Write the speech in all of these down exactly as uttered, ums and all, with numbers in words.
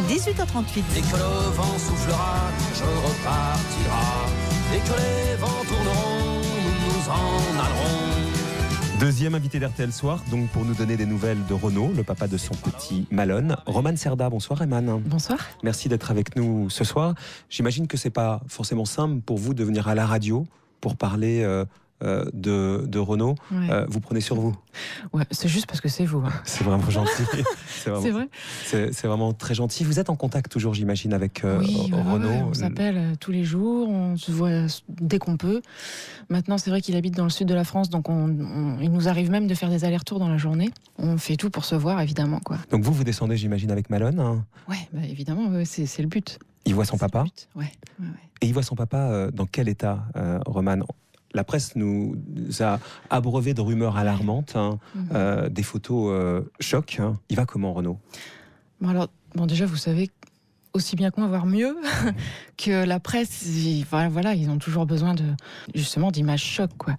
dix-huit heures trente-huit. Dès que le vent soufflera, je repartira. Dès que les vents tourneront, nous nous en allerons. Deuxième invité d'R T L Soir, donc pour nous donner des nouvelles de Renaud, le papa de son petit Malone. Romane Cerda, bonsoir Romane. Bonsoir. Merci d'être avec nous ce soir. J'imagine que c'est pas forcément simple pour vous de venir à la radio pour parler euh, euh, de, de Renaud. Ouais. Euh, vous prenez sur vous. Ouais, c'est juste parce que c'est vous. Hein. C'est vraiment gentil. C'est vraiment, c'est vrai. C'est, c'est vraiment très gentil. Vous êtes en contact toujours, j'imagine, avec euh, oui, Renaud. Ouais, on s'appelle euh, tous les jours, on se voit euh, dès qu'on peut. Maintenant, c'est vrai qu'il habite dans le sud de la France, donc on, on, il nous arrive même de faire des allers-retours dans la journée. On fait tout pour se voir, évidemment, quoi. Donc vous, vous descendez, j'imagine, avec Malone. Hein. Ouais, bah, évidemment, ouais, c'est, c'est le but. Il voit son c'est papa. Ouais, ouais, ouais. Et il voit son papa euh, dans quel état, euh, Romane? La presse nous a abreuvé de rumeurs alarmantes, hein, mm-hmm. euh, des photos euh, choc. Hein. Il va comment, Renaud? Bon, alors, bon, déjà, vous savez aussi bien que moi, voire mieux, que la presse, ils, voilà, voilà, ils ont toujours besoin de, justement, d'images choc, quoi.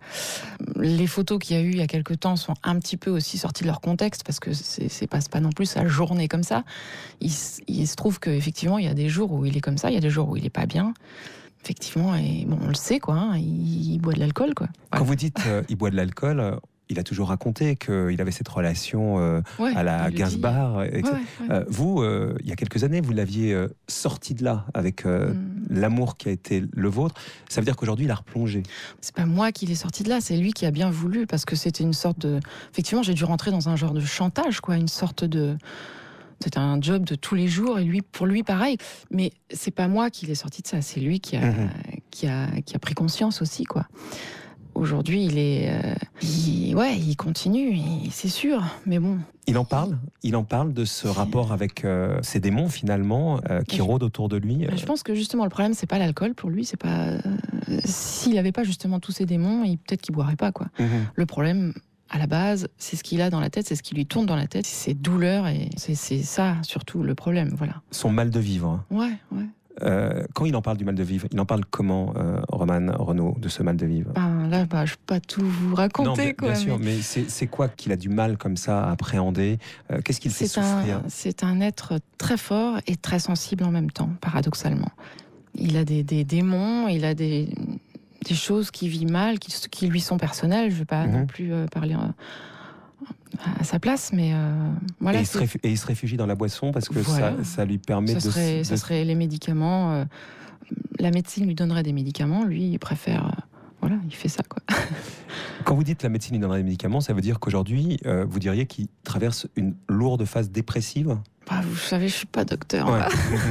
Les photos qu'il y a eu il y a quelques temps sont un petit peu aussi sorties de leur contexte, parce que c'est, c'est passe pas non plus sa journée comme ça. Il, il se trouve qu'effectivement, il y a des jours où il est comme ça, il y a des jours où il est pas bien. Effectivement, et bon, on le sait, quoi. Hein, il, il boit de l'alcool, quoi. Voilà. Quand vous dites euh, il boit de l'alcool, euh, il a toujours raconté qu'il avait cette relation euh, ouais, à la Gainsbar. Et ouais, ouais, ouais. euh, vous, euh, il y a quelques années, vous l'aviez euh, sorti de là avec euh, mm. l'amour qui a été le vôtre. Ça veut dire qu'aujourd'hui, il a replongé. C'est pas moi qui l'ai sorti de là, c'est lui qui a bien voulu, parce que c'était une sorte de. Effectivement, j'ai dû rentrer dans un genre de chantage, quoi, une sorte de. C'était un job de tous les jours, et lui, pour lui, pareil. Mais c'est pas moi qui l'ai sorti de ça, c'est lui qui a, mmh. qui a, qui a pris conscience aussi, quoi. Aujourd'hui, il est, euh, il, ouais, il continue, il, c'est sûr, mais bon. Il en parle, il en parle de ce rapport avec euh, ces démons finalement euh, qui je, rôdent autour de lui. Euh... Je pense que justement le problème, c'est pas l'alcool pour lui, c'est pas. Euh, s'il avait pas justement tous ces démons, il, peut-être qu'il boirait pas, quoi. Mmh. Le problème. À la base, c'est ce qu'il a dans la tête, c'est ce qui lui tourne dans la tête, c'est ses douleurs, et c'est, c'est ça surtout le problème, voilà. Son mal de vivre. Ouais, ouais. Euh, quand il en parle du mal de vivre, il en parle comment, euh, Romane, Renaud, de ce mal de vivre? Ben là, bah, je ne peux pas tout vous raconter. Non, bien, quoi, bien sûr, mais, mais c'est, c'est quoi qu'il a du mal comme ça à appréhender? euh, Qu'est-ce qu'il fait c'est souffrir? un, C'est un être très fort et très sensible en même temps, paradoxalement. Il a des, des démons, il a des... des choses qui vit mal, qui, qui lui sont personnelles. Je ne vais pas mmh. non plus euh, parler euh, à sa place, mais euh, voilà. Et il, se réfugie, et il se réfugie dans la boisson parce que voilà. ça, ça lui permet ça de... Serait, de... Ça serait les médicaments. Euh, la médecine lui donnerait des médicaments. Lui, il préfère... Euh, voilà, il fait ça, quoi. Quand vous dites la médecine lui donnerait des médicaments, ça veut dire qu'aujourd'hui, euh, vous diriez qu'il traverse une lourde phase dépressive? Bah, vous savez, je suis pas docteur. Ouais.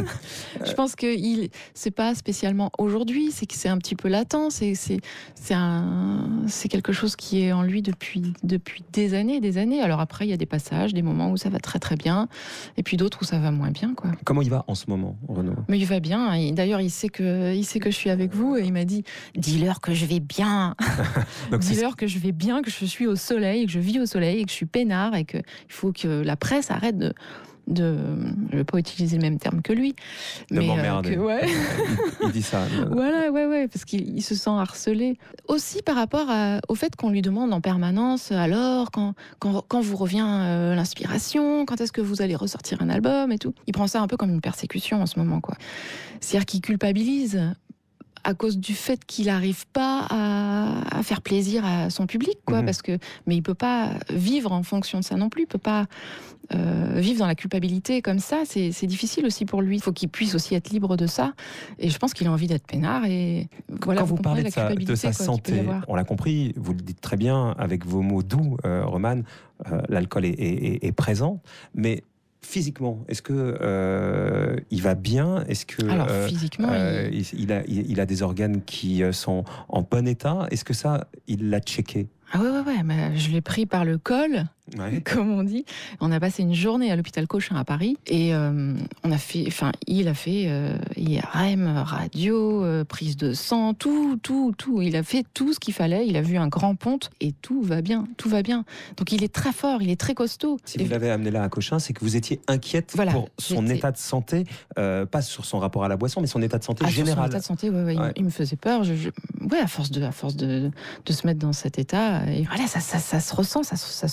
Je pense que il, c'est pas spécialement aujourd'hui, c'est que c'est un petit peu latent. C'est, c'est, c'est un, c'est quelque chose qui est en lui depuis depuis des années, et des années. Alors après, il y a des passages, des moments où ça va très très bien, et puis d'autres où ça va moins bien, quoi. Comment il va en ce moment, Renaud? Mais il va bien. Et d'ailleurs, il sait que il sait que je suis avec vous, et il m'a dit dis-leur que je vais bien. Donc dis-leur que je vais bien, que je suis au soleil, que je vis au soleil, et que je suis peinard, et que il faut que la presse arrête de de, je ne vais pas utiliser le même terme que lui, de mais euh, que, ouais. il, il dit ça. Voilà, ouais, ouais, parce qu'il il se sent harcelé. Aussi par rapport à, au fait qu'on lui demande en permanence, alors, quand, quand, quand vous revient euh, l'inspiration, quand est-ce que vous allez ressortir un album et tout. Il prend ça un peu comme une persécution en ce moment, quoi. C'est-à-dire qu'il culpabilise à cause du fait qu'il n'arrive pas à, à faire plaisir à son public, quoi, mmh. parce que, mais il peut pas vivre en fonction de ça non plus, il peut pas euh, vivre dans la culpabilité comme ça, c'est, c'est difficile aussi pour lui. Il faut qu'il puisse aussi être libre de ça, et je pense qu'il a envie d'être peinard. Et voilà, quand vous, vous parlez de sa, de sa santé, on l'a compris, vous le dites très bien avec vos mots doux, euh, Romane, euh, l'alcool est, est, est présent, mais physiquement, est-ce que euh, il va bien? Est-ce que alors euh, physiquement, euh, il... Il, a, il, il a des organes qui sont en bon état? Est-ce que ça, il l'a checké? Ah ouais, ouais, ouais. Mais je l'ai pris par le col, ouais. comme on dit. On a passé une journée à l'hôpital Cochin à Paris, et euh, on a fait, enfin, il a fait euh, I R M, radio, euh, prise de sang, tout, tout, tout. Il a fait tout ce qu'il fallait. Il a vu un grand ponte, et tout va bien, tout va bien. Donc il est très fort, il est très costaud. Si et vous l'avez amené là à Cochin, c'est que vous étiez inquiète voilà, pour son j'étais... état de santé, euh, pas sur son rapport à la boisson, mais son état de santé ah, général. Sur son état de santé, ouais, ouais, ouais. Il, il me faisait peur. Je, je... Ouais, à force de, à force de, de se mettre dans cet état. Et voilà, ça, ça, ça se ressent, ça, ça se voit, quoi.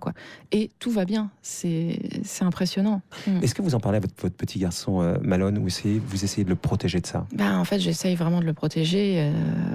quoi. Et tout va bien, c'est, c'est impressionnant. Mm. Est-ce que vous en parlez à votre, votre petit garçon euh, Malone, ou essayez, vous essayez de le protéger de ça? Ben, en fait, j'essaye vraiment de le protéger. Euh...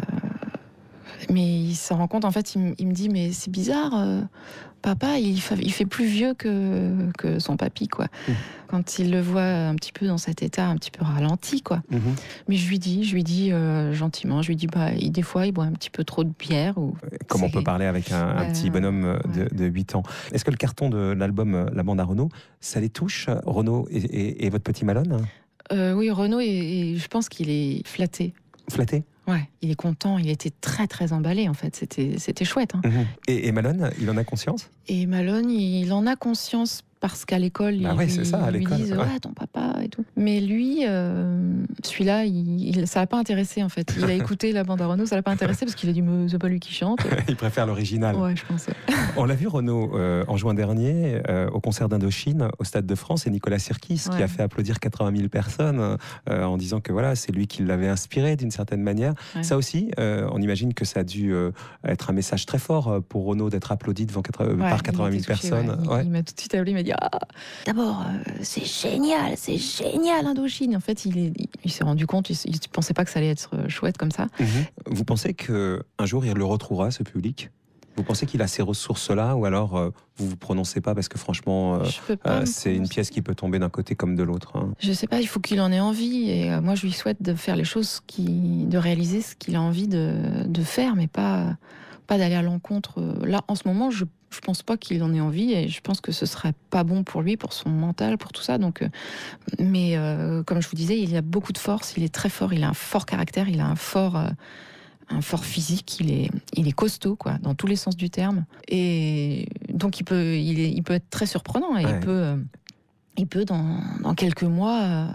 Mais il s'en rend compte, en fait, il, m- il me dit, mais c'est bizarre, euh, papa, il, fa- il fait plus vieux que, que son papy, quoi. Mmh. Quand il le voit un petit peu dans cet état, un petit peu ralenti, quoi. Mmh. Mais je lui dis, je lui dis euh, gentiment, je lui dis, bah, il, des fois, il boit un petit peu trop de bière. Ou... Comme c'est... on peut parler avec un, ouais, un petit bonhomme de, ouais. de huit ans. Est-ce que le carton de l'album La Bande à Renaud, ça les touche, Renaud et, et, et votre petit Malone? euh, Oui, Renaud, et, et je pense qu'il est flatté. Flatté? Ouais, il est content, il était très très emballé en fait, c'était, c'était chouette. Hein. Mmh. Et, et Malone, il en a conscience? Et Malone, il en a conscience parce qu'à l'école, bah ils ouais, lui, c'est ça, à lui disent ouais. ouais, ton papa et tout. Mais lui, euh, celui-là, il, il, ça l'a pas intéressé en fait. Il a écouté La Bande à Renaud, ça l'a pas intéressé parce qu'il a dit mais c'est pas lui qui chante. Il préfère l'original. Ouais, je pense. Ouais. On l'a vu Renaud euh, en juin dernier euh, au concert d'Indochine au Stade de France, et Nicolas Sirkis ouais. qui a fait applaudir quatre-vingt mille personnes euh, en disant que voilà, c'est lui qui l'avait inspiré d'une certaine manière. Ouais. Ça aussi, euh, on imagine que ça a dû euh, être un message très fort pour Renaud d'être applaudi devant quatre, ouais, par quatre-vingt mille touché, personnes. Ouais. Il, ouais. il m'a tout de suite appelé, il m'a dit ah, d'abord euh, c'est génial, c'est génial Indochine. En fait, il, est, il, il s'est rendu compte, il ne pensait pas que ça allait être chouette comme ça. Mmh. Vous pensez qu'un jour il le retrouvera, ce public? Vous pensez qu'il a ces ressources-là, ou alors euh, vous vous prononcez pas parce que franchement, euh, euh, c'est une pièce qui peut tomber d'un côté comme de l'autre, hein. Je sais pas, il faut qu'il en ait envie, et euh, moi je lui souhaite de faire les choses, qui, de réaliser ce qu'il a envie de, de faire, mais pas, pas d'aller à l'encontre. Là, en ce moment, je je pense pas qu'il en ait envie, et je pense que ce serait pas bon pour lui, pour son mental, pour tout ça. Donc, euh, mais euh, comme je vous disais, il a beaucoup de force, il est très fort, il a un fort caractère, il a un fort... Euh, un fort physique, il est, il est costaud, quoi, dans tous les sens du terme. Et donc, il peut, il est, il peut être très surprenant. Et ouais. il peut, euh, il peut dans, dans quelques mois euh,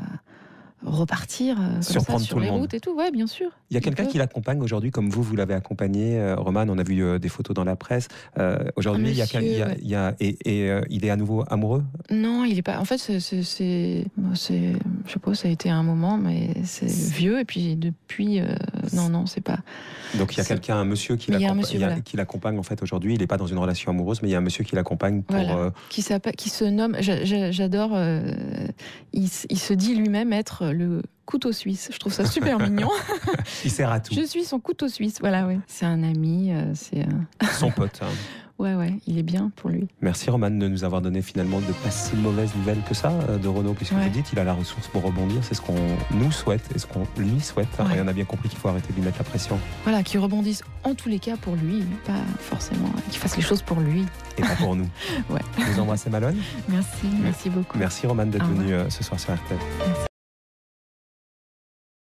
repartir euh, surprendre ça, sur tout les le monde. routes et tout. Ouais, bien sûr. Il y a quelqu'un qui l'accompagne aujourd'hui, comme vous, vous l'avez accompagné, euh, Roman. On a vu euh, des photos dans la presse. Euh, aujourd'hui, il y a, il y a, il y a, et, et euh, il est à nouveau amoureux? Non, il est pas. En fait, c'est, c'est, c'est, c'est je sais pas, ça a été un moment, mais c'est, c'est... vieux. Et puis depuis, euh, non, non, c'est pas. Donc il y a c'est... quelqu'un, un monsieur qui, l'accompagne, monsieur, voilà. qui l'accompagne en fait aujourd'hui. Il n'est pas dans une relation amoureuse, mais il y a un monsieur qui l'accompagne pour. Voilà. Euh... Qui s'appelle, qui se nomme. J'adore. Euh, il, il se dit lui-même être le couteau suisse. Je trouve ça super mignon. Il sert à tout. Je suis son couteau suisse. Voilà, oui. C'est un ami. Euh, c'est euh... son pote. Hein. Ouais, ouais, il est bien pour lui. Merci Roman de nous avoir donné finalement de pas si mauvaise nouvelle que ça de Renaud, puisque ouais. vous dites qu'il a la ressource pour rebondir. C'est ce qu'on nous souhaite et ce qu'on lui souhaite. Ouais. Et on a bien compris qu'il faut arrêter de lui mettre la pression. Voilà, qu'il rebondisse en tous les cas pour lui, pas forcément qu'il fasse les choses pour lui. Et pas pour nous. Ouais. Vous embrassez Malone. Merci, merci beaucoup. Merci Roman d'être venu ce soir sur R T L.